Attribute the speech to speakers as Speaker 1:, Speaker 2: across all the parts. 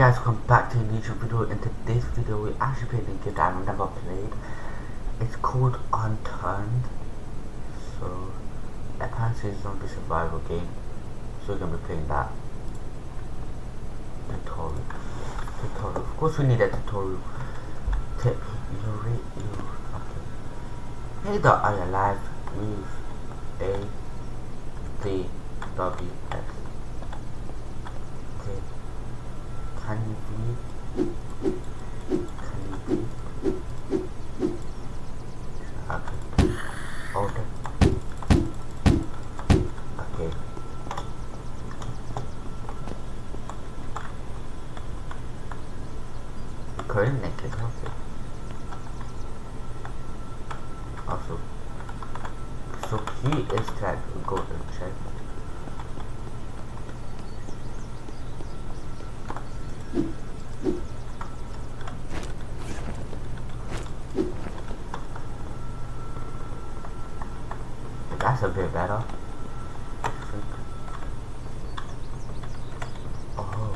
Speaker 1: guys, welcome back to a new video. In today's video, we actually played a game that I've never played. It's called Unturned. So, apparently it's a zombie survival game. So we're gonna be playing that. Tutorial. Of course we need a tutorial. Tip. Okay. Hey dog, are you alive? Move A D W X. Okay. Can you breathe? Okay. Hold it. Okay. Current necklace, okay. Also, so key is that go and check. That's a bit better. Oh.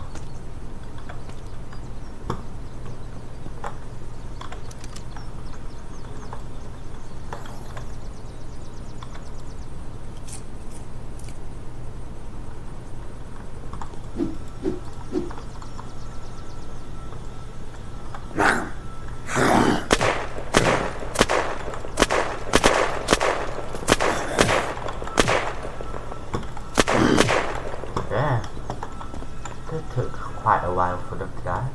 Speaker 1: Yeah, it took quite a while for them to die.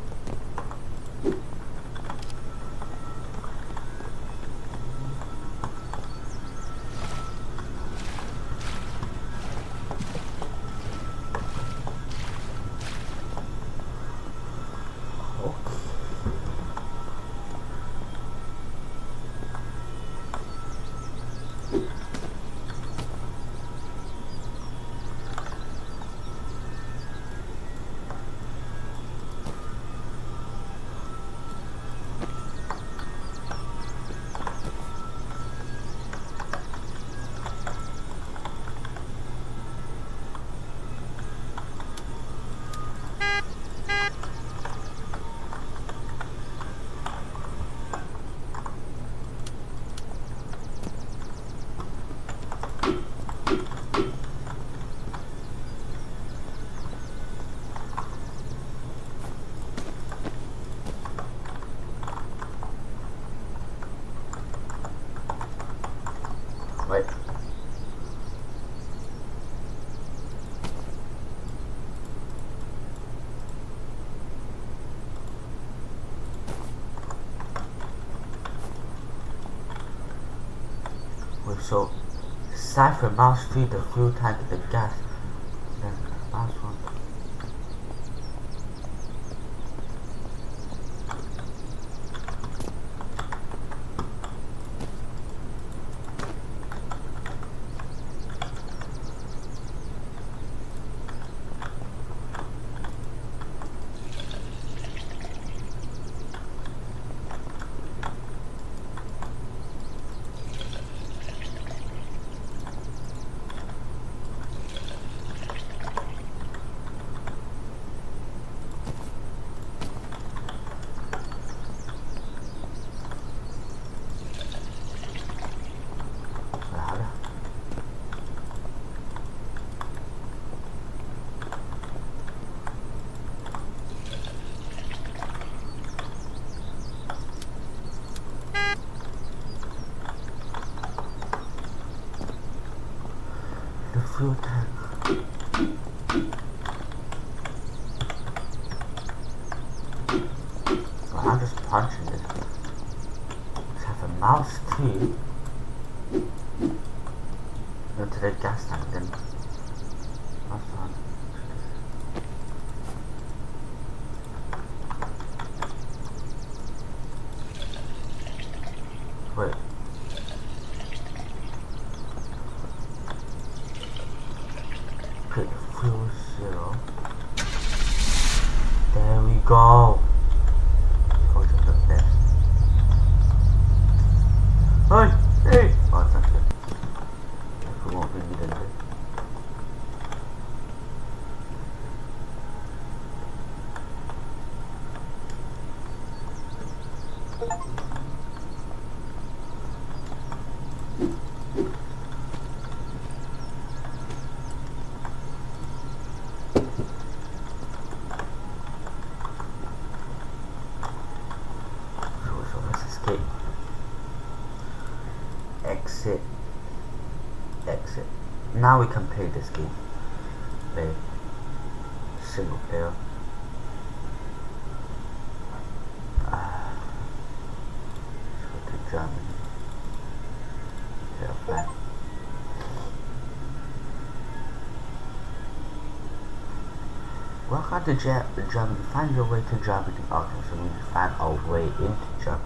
Speaker 1: Wait. Wait, so siphon mouse feed the fuel tank the gas. Then mouse one. The fuel tank. Well, I'm just punching this. Let's have a mouse too. Go to the gas tank then. That's fine. Wait. Put fuel 0. There we go. Go to the left. Hey! Hey! Oh, it's not good. If we won't be needing it. So let's escape. Exit. Exit. Now we can play this game. Play single player. Go to Germany. Plan. Welcome to Germany. Find your way to Germany. Okay, so we find our way into Germany.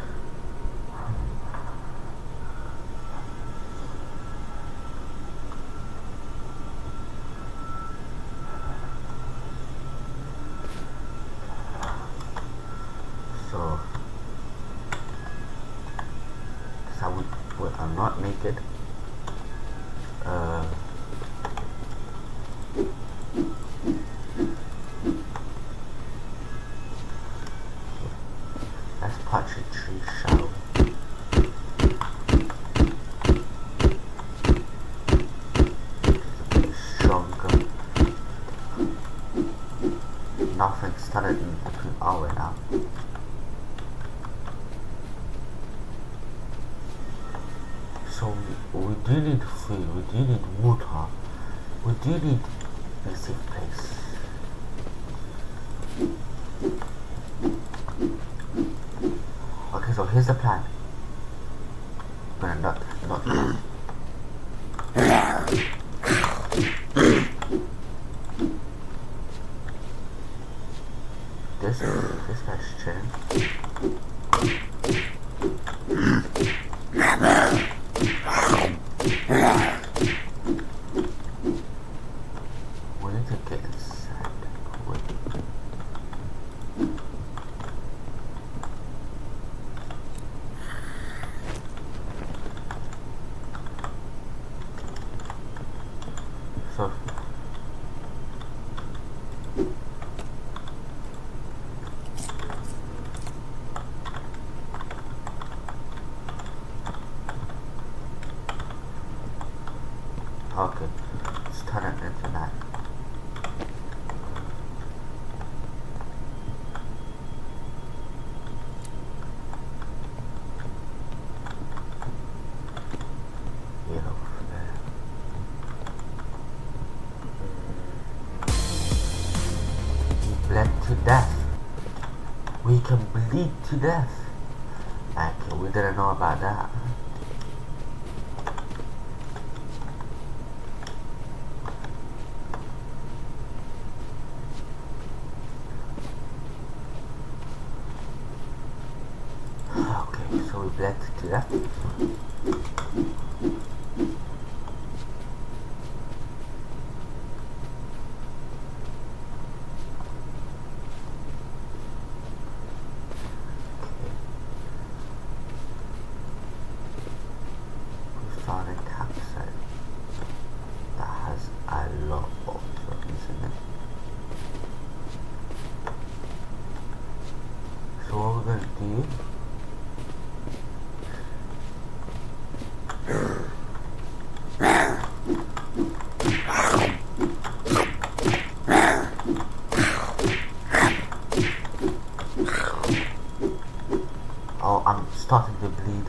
Speaker 1: So I'm not naked. Let's patch a tree, shall we? It's a bit stronger. Nothing started in between our way now. So we do need food, we do need water, we do need a safe place. Okay, so here's the plan. I'm gonna not this guy's chilling. We need to get inside. Wait. So okay, let's turn it into that. Bled to death. We can bleed to death. Okay, we didn't know about that. Okay, so we bled to death. Found a campsite that has a lot of zombies in it. So what we're gonna do? Oh, I'm starting to bleed.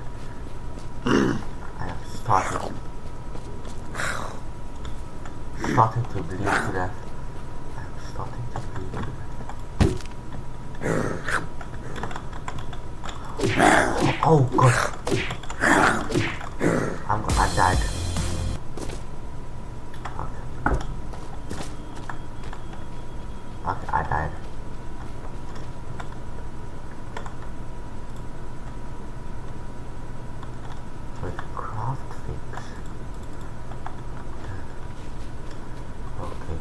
Speaker 1: Starting to bleed to death. I'm starting to bleed to death. Oh god. I died. Okay, I died. So it's craft fix. Okay.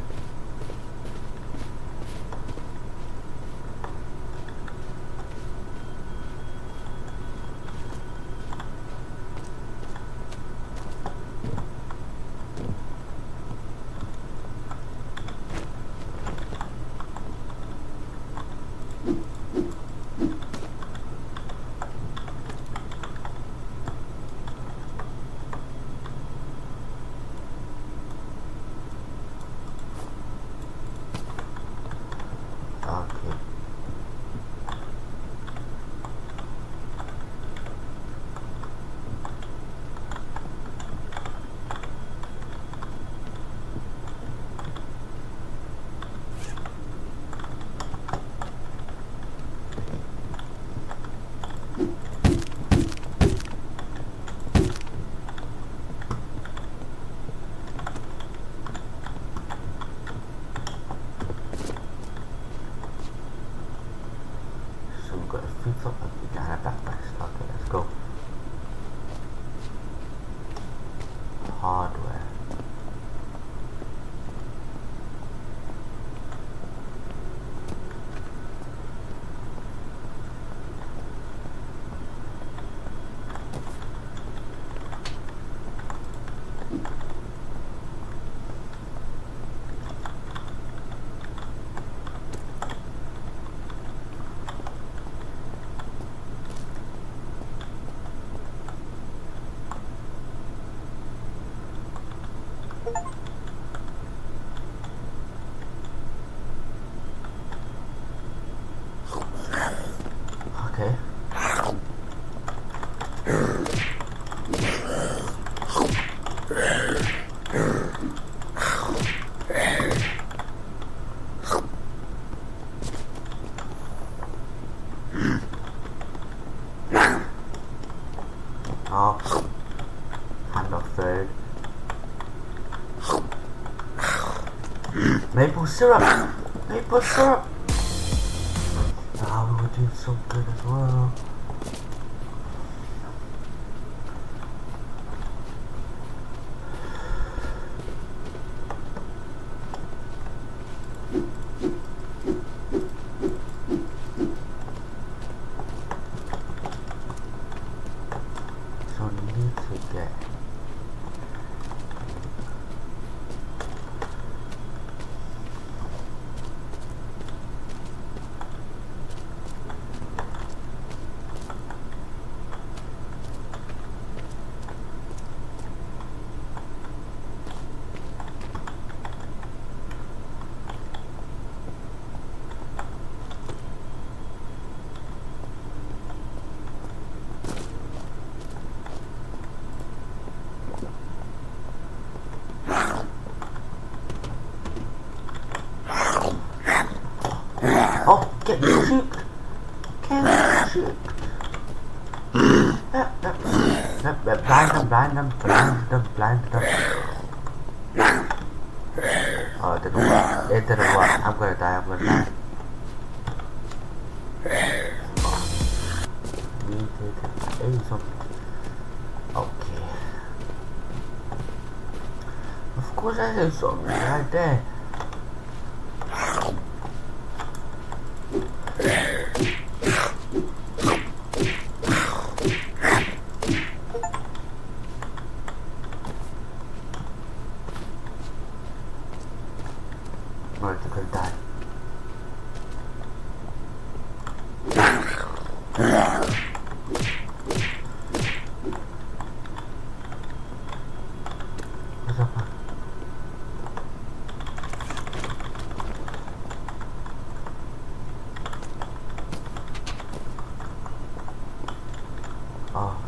Speaker 1: Okay. So we've got a flip flop and a backpack. Okay, let's go. Hardware. Okay. Oh, hand off third. Maple syrup! Maple syrup! Ah, we were doing so good as well. So need to get oh, get shoot! Get shoot! Blind them. Oh, it didn't work. It didn't work. I'm gonna die. We did something. Okay. Of course I did something right there. Or you could die. What's up, man? Oh.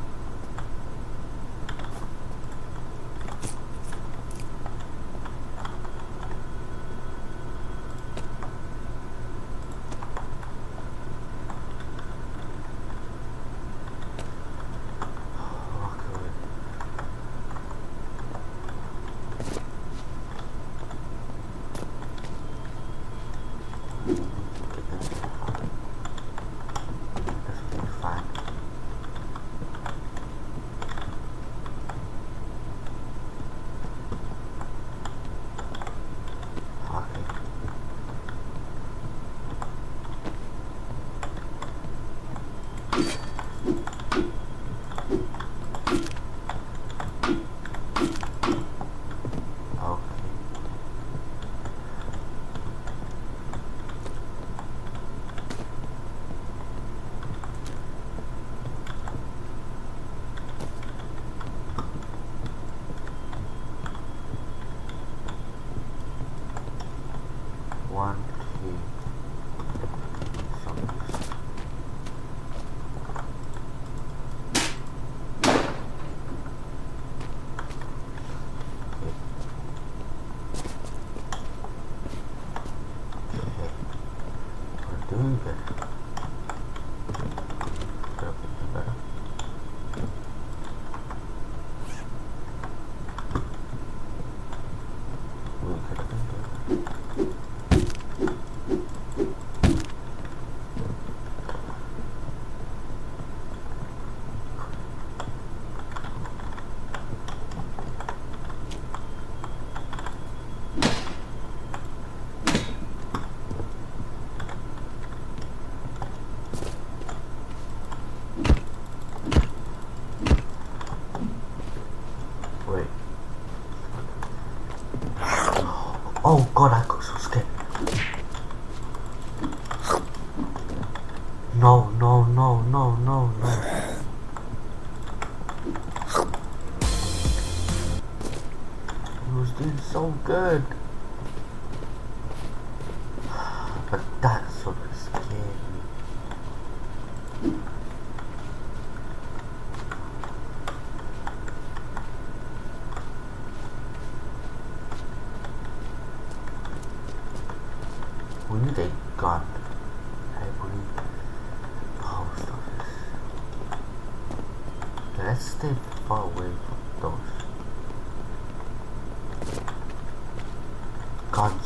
Speaker 1: One, two. doing good. Better. We could have been good. Wait. Oh god, I got so scared. No, no, no, no, no, no. He was doing so good. But that sort of scared me. We need a gun. I believe. Oh, stop this. Okay, let's stay far away from those guns.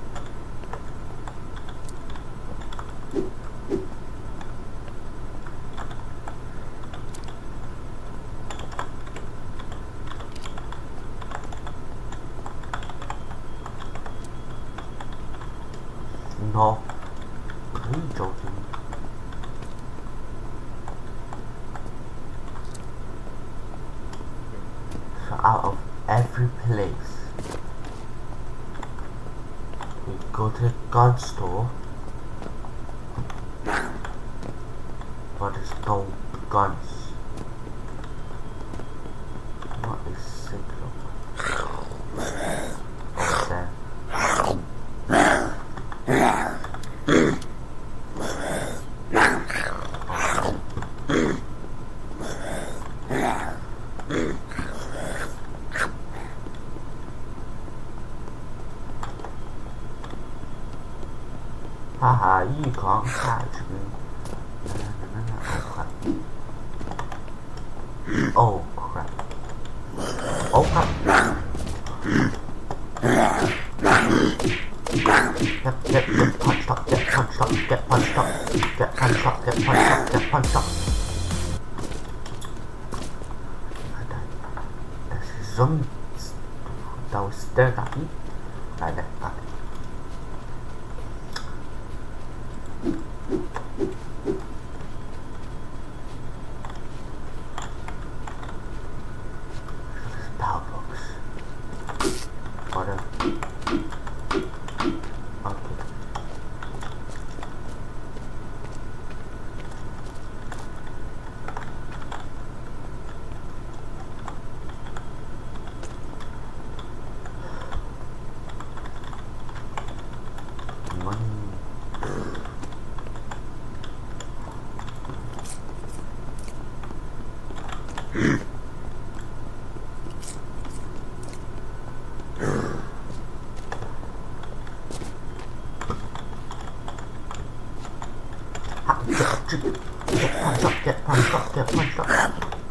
Speaker 1: No. Are you joking? So out of every place, we go to the gun store, but there's no guns. Not a single. Oh damn. Haha, you can't catch me. Oh crap. Oh crap. Get punched up, get punched up, get punched up, get punched up, get punched up, get punched up. There's a zombie that was staring at me. I left back. Power box. Whatever. Okay. Money. Get punched up, get punched up, get punched up.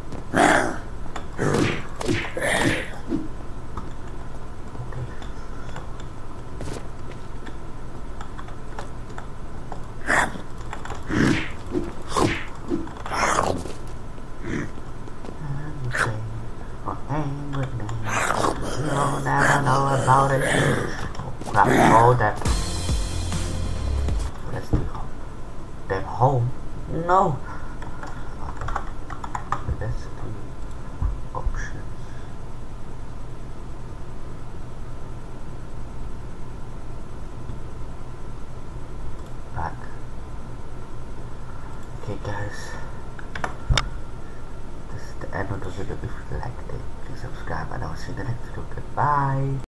Speaker 1: You'll never know about it. Oh crap, oh that. Let's do home. Then home? No! Let's do options. Back. Okay guys. This is the end of the video. If you liked it, please subscribe and I will see you in the next video. Goodbye!